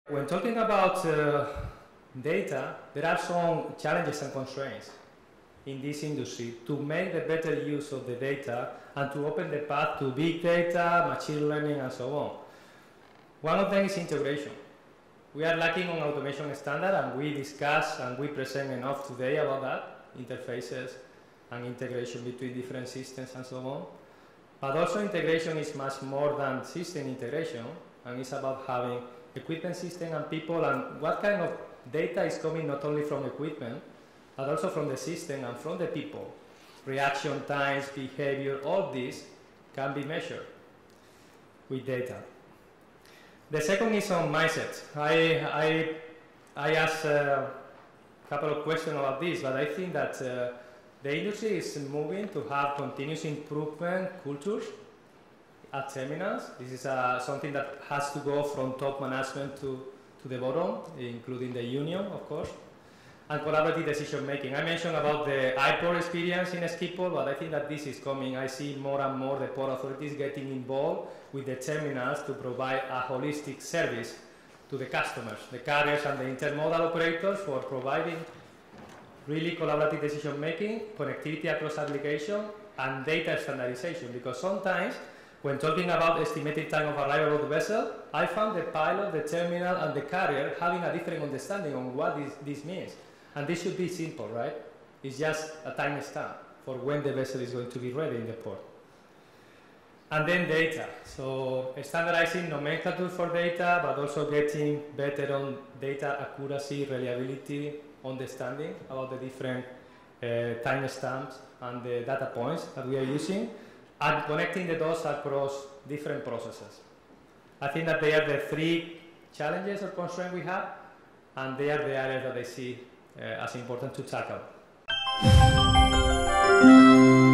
When talking about data, there are some challenges and constraints in this industry to make the better use of the data and to open the path to big data, machine learning, and so on. One of them is integration. We are lacking on automation standard, and we discuss and we present enough today about that, interfaces and integration between different systems and so on. But also integration is much more than system integration, and it's about having equipment system and people, and what kind of data is coming not only from equipment, but also from the system and from the people. Reaction times, behavior, all this can be measured with data. The second is on mindset. I asked a couple of questions about this, but I think that the industry is moving to have continuous improvement cultures at terminals. This is something that has to go from top management to the bottom, including the union, of course, and collaborative decision making. I mentioned about the iPort experience in Schiphol, but I think that this is coming. I see more and more the port authorities getting involved with the terminals to provide a holistic service to the customers, the carriers and the intermodal operators, for providing really collaborative decision making, connectivity across application, and data standardization. Because sometimes, when talking about estimated time of arrival of the vessel, I found the pilot, the terminal, and the carrier having a different understanding on what this means. And this should be simple, right? It's just a time stamp for when the vessel is going to be ready in the port. And then data. So standardizing nomenclature for data, but also getting better on data accuracy, reliability, understanding about the different time stamps and the data points that we are using, and connecting the dots across different processes. I think that they are the three challenges or constraints we have, and they are the areas that I see as important to tackle.